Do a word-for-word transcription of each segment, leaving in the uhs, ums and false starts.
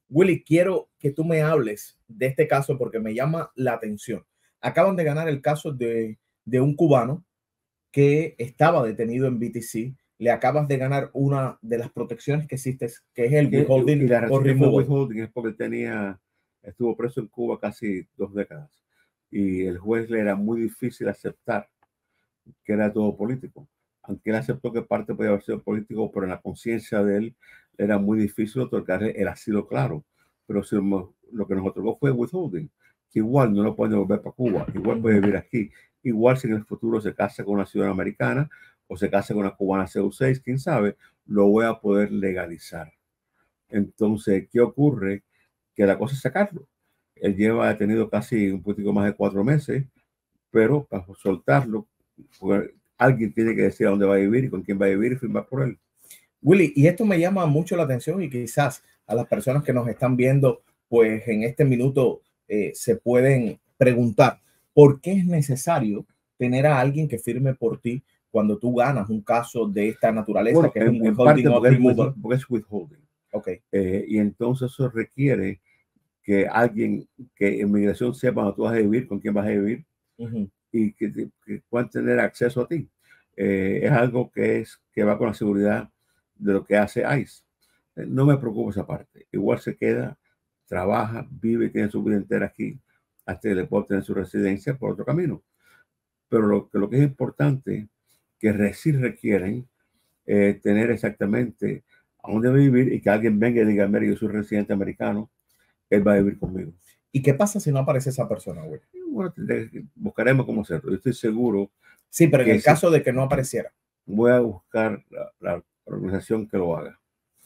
Willy, quiero que tú me hables de este caso porque me llama la atención. Acaban de ganar el caso de, de un cubano que estaba detenido en B T C. Le acabas de ganar una de las protecciones que existe, que es el withholding. Y la razón que fue withholding es porque tenía, estuvo preso en Cuba casi dos décadas. Y el juez le era muy difícil aceptar que era todo político. Aunque él aceptó que parte podía haber sido político, pero en la conciencia de él era muy difícil otorgarle el asilo claro. Pero si lo que nos otorgó fue withholding, que igual no lo puede volver para Cuba, igual puede vivir aquí, igual si en el futuro se casa con una ciudadana americana o se casa con una cubana C U seis, quién sabe, lo voy a poder legalizar. Entonces, ¿qué ocurre? Que la cosa es sacarlo. Él lleva detenido casi un poquito más de cuatro meses, pero para soltarlo, alguien tiene que decir a dónde va a vivir y con quién va a vivir y firmar por él. Willy, y esto me llama mucho la atención y quizás a las personas que nos están viendo, pues en este minuto eh, se pueden preguntar, ¿por qué es necesario tener a alguien que firme por ti cuando tú ganas un caso de esta naturaleza? Bueno, que es en, un withholding of porque, removal. Es, porque es withholding. Okay. Eh, y entonces eso requiere que alguien, que en migración sepa dónde tú vas a vivir, con quién vas a vivir, uh-huh. y que, que puedan tener acceso a ti. Eh, es algo que, es, que va con la seguridad de lo que hace ICE. Eh, no me preocupa esa parte. Igual se queda, trabaja, vive y tiene su vida entera aquí, hasta que le pueda tener su residencia por otro camino. Pero lo, lo que es importante, que sí requieren eh, tener exactamente a dónde vivir y que alguien venga y diga, mira, yo soy residente americano, él va a vivir conmigo. ¿Y qué pasa si no aparece esa persona, güey? Bueno, buscaremos cómo hacerlo. Yo estoy seguro. Sí, pero en el caso de que no apareciera. Voy a buscar la, la organización que lo haga.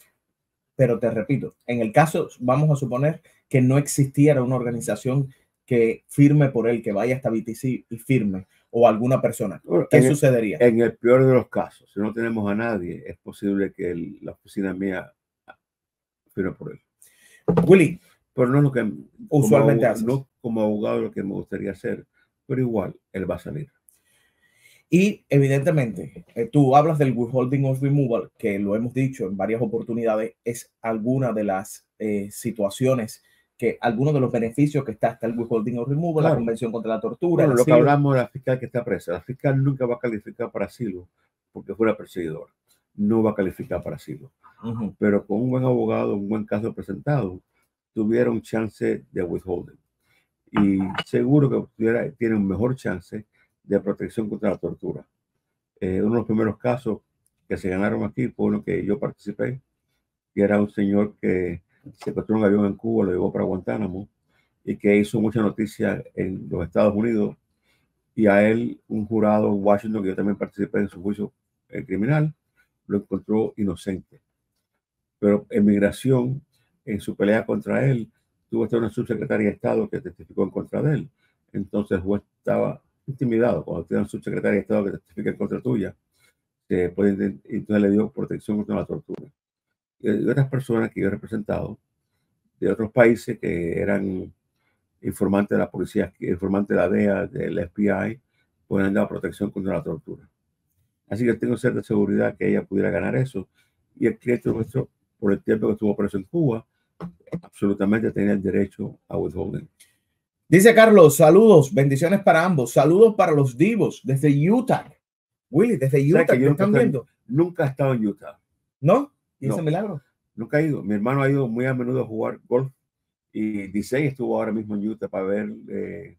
Pero te repito, en el caso, vamos a suponer que no existiera una organización que firme por él, que vaya hasta B T C y firme, o alguna persona. Bueno, ¿Qué en sucedería? El, en el peor de los casos, si no tenemos a nadie, es posible que el, la oficina mía firme por él. Willy, pero no es lo que usualmente como, haces. No como abogado lo que me gustaría hacer, pero igual él va a salir. Y evidentemente, eh, tú hablas del withholding of removal, que lo hemos dicho en varias oportunidades, es alguna de las eh, situaciones, que algunos de los beneficios que está hasta el withholding of removal, claro. La Convención contra la Tortura. Bueno, lo que hablamos de la fiscal que está presa, la fiscal nunca va a calificar para asilo porque fuera perseguidor, no va a calificar para asilo. Uh-huh. Pero con un buen abogado, un buen caso presentado, tuviera un chance de withholding. Y seguro que tuviera, tiene un mejor chance de protección contra la tortura. Eh, uno de los primeros casos que se ganaron aquí fue uno que yo participé, que era un señor que secuestró un avión en Cuba, lo llevó para Guantánamo y que hizo mucha noticia en los Estados Unidos. Y a él, un jurado en Washington, que yo también participé en su juicio eh, criminal, lo encontró inocente. Pero en migración, en su pelea contra él, tuvo hasta una subsecretaria de Estado que testificó en contra de él. Entonces el juez estaba intimidado. Cuando tiene un subsecretario de Estado que testifica en contra tuya, se puede, entonces le dio protección contra la tortura. Y otras personas que yo he representado de otros países que eran informantes de la policía, informantes de la D E A, del F B I, pueden dar protección contra la tortura. Así que tengo cierta seguridad que ella pudiera ganar eso. Y el cliente nuestro, por el tiempo que estuvo preso en Cuba, absolutamente tenía el derecho a withholding. Dice Carlos, saludos, bendiciones para ambos. Saludos para los divos desde Utah. Willy, desde Utah, ¿qué están viendo? Nunca he estado en Utah. ¿No? ¿Y no, ese milagro? Nunca he ido. Mi hermano ha ido muy a menudo a jugar golf y Disney estuvo ahora mismo en Utah para ver eh,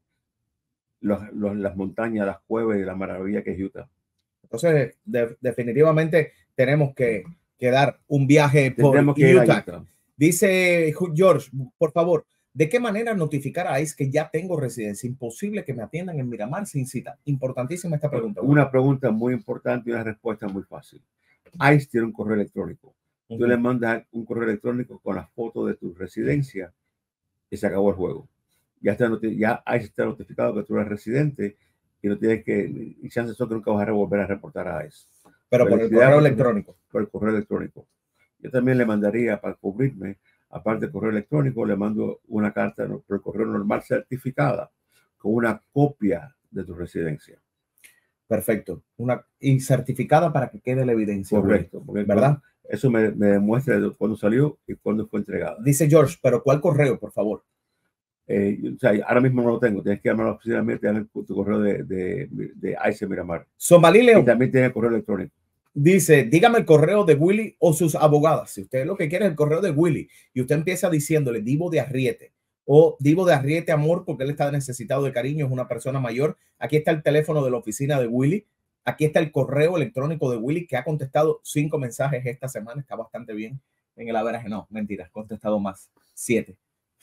los, los, las montañas, las cuevas y la maravilla que es Utah. Entonces, de, definitivamente tenemos que, que dar un viaje por Tendremos que Utah. Ir a Utah. Dice George, por favor, ¿de qué manera notificar a ICE que ya tengo residencia? Imposible que me atiendan en Miramar sin cita. Importantísima esta pregunta. Una bueno. pregunta muy importante y una respuesta muy fácil. ICE tiene un correo electrónico. Uh-huh. Tú le mandas un correo electrónico con la foto de tu residencia y se acabó el juego. Ya, está ya ICE está notificado que tú eres residente y no tienes que, y chances son que nunca vas a volver a reportar a ICE. Pero por el correo electrónico. Por el correo electrónico. Yo también le mandaría, para cubrirme, aparte del correo electrónico, le mando una carta por el correo normal certificada con una copia de tu residencia. Perfecto. Una, y certificada para que quede la evidencia. Correcto. Porque ¿verdad? Eso me, me demuestra de cuándo salió y cuándo fue entregada. Dice George, pero ¿cuál correo, por favor? Eh, o sea, ahora mismo no lo tengo. Tienes que llamar a la oficina mía, te dan tu correo de, de, de Aice Miramar. Somalí León. Y también tiene correo electrónico. Dice, dígame el correo de Willy o sus abogadas. Si usted lo que quiere es el correo de Willy y usted empieza diciéndole Divo de Arriete o Divo de Arriete amor porque él está necesitado de cariño, es una persona mayor. Aquí está el teléfono de la oficina de Willy. Aquí está el correo electrónico de Willy que ha contestado cinco mensajes esta semana. Está bastante bien en el averaje. No, mentira, ha contestado más. Siete.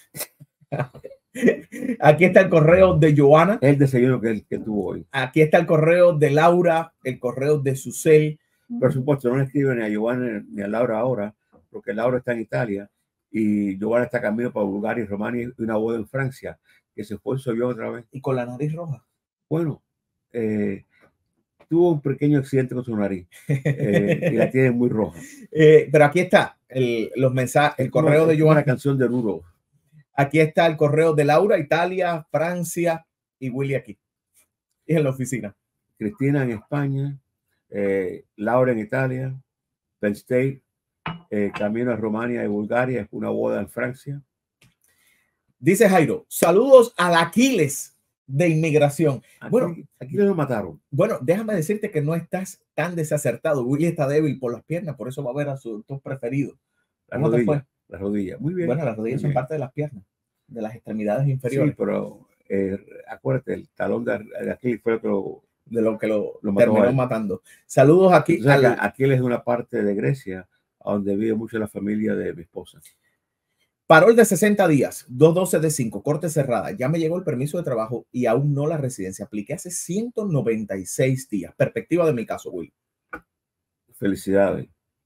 Aquí está el correo de Joana. El desayuno que él que tuvo hoy. Aquí está el correo de Laura, el correo de Susel. Por supuesto, no le escriben ni a Joana ni a Laura ahora, porque Laura está en Italia y Joana está camino para Bulgaria y Rumania y una boda en Francia, que se fue yo otra vez. Y con la nariz roja. Bueno, eh, tuvo un pequeño accidente con su nariz eh, y la tiene muy roja. Eh, pero aquí está el, los mensajes, el correo de Joana. Una canción de Rudolph. Aquí está el correo de Laura, Italia, Francia y Willy aquí. Y en la oficina. Cristina en España, eh, Laura en Italia, Penn State, eh, camino a Rumania y Bulgaria, una boda en Francia. Dice Jairo, saludos al Aquiles de inmigración. Aquí, bueno, aquí lo mataron. Bueno, déjame decirte que no estás tan desacertado. Willy está débil por las piernas, por eso va a ver a su doctor preferido. La rodilla, la rodilla. Muy bien. Bueno, las rodillas son parte de las piernas, de las extremidades inferiores. Sí, pero eh, acuérdate, el talón de, de Aquiles fue otro de lo que lo, lo terminó matando. Saludos aquí. O sea, al... Aquiles es una parte de Grecia a donde vive mucho la familia de mi esposa. Parol de sesenta días, dos doce de cinco, corte cerrada. Ya me llegó el permiso de trabajo y aún no la residencia. Apliqué hace ciento noventa y seis días. Perspectiva de mi caso, Will. Felicidades.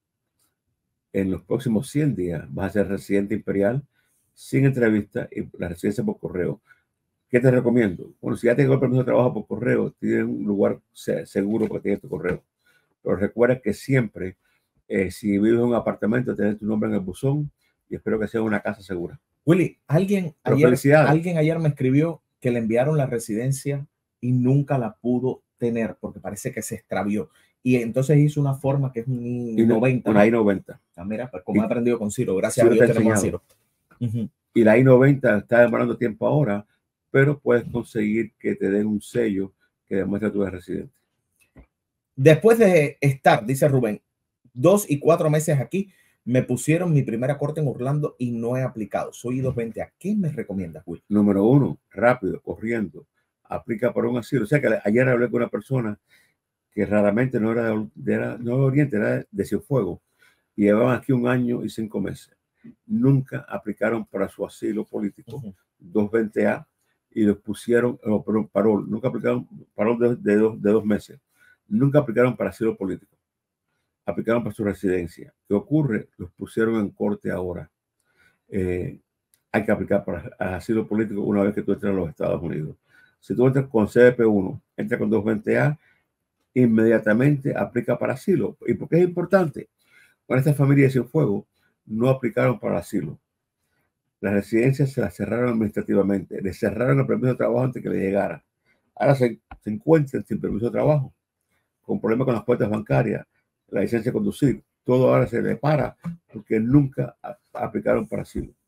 En los próximos cien días vas a ser residente imperial sin entrevista y la residencia por correo. ¿Qué te recomiendo? Bueno, si ya tengo el permiso de trabajo por correo, tienes un lugar seguro para tener tu correo. Pero recuerda que siempre, eh, si vives en un apartamento, tienes tu nombre en el buzón y espero que sea una casa segura. Willy, alguien ayer, alguien ayer me escribió que le enviaron la residencia y nunca la pudo tener porque parece que se extravió. Y entonces hizo una forma que es un I noventa. Una I noventa. Ah, mira, pues como he aprendido con Ciro, gracias Ciro a Dios tenemos a Ciro. Uh-huh. Y la I noventa está demorando tiempo ahora, pero puedes conseguir que te den un sello que demuestre que tú eres residente. Después de estar, dice Rubén, dos y cuatro meses aquí, me pusieron mi primera corte en Orlando y no he aplicado. Soy I dos veinte. ¿A qué me recomiendas, Will? Número uno, rápido, corriendo. Aplica para un asilo. O sea que ayer hablé con una persona que raramente no era de, era, no de Oriente, era de Cienfuegos. Y llevaban aquí un año y cinco meses. Nunca aplicaron para su asilo político, uh-huh. dos veinte A, y los pusieron, no, perdón, parol, nunca aplicaron parol de, de, dos, de dos meses. Nunca aplicaron para asilo político. Aplicaron para su residencia. ¿Qué ocurre? Los pusieron en corte ahora. Eh, hay que aplicar para asilo político una vez que tú entres a los Estados Unidos. Si tú entras con C B P uno, entras con dos veinte A, inmediatamente aplica para asilo. ¿Y por qué es importante? Con esta familia de Cienfuegos no aplicaron para asilo. Las residencias se las cerraron administrativamente. Les cerraron el permiso de trabajo antes que le llegara. Ahora se, se encuentran sin permiso de trabajo, con problemas con las cuentas bancarias, la licencia de conducir. Todo ahora se le para porque nunca aplicaron para asilo.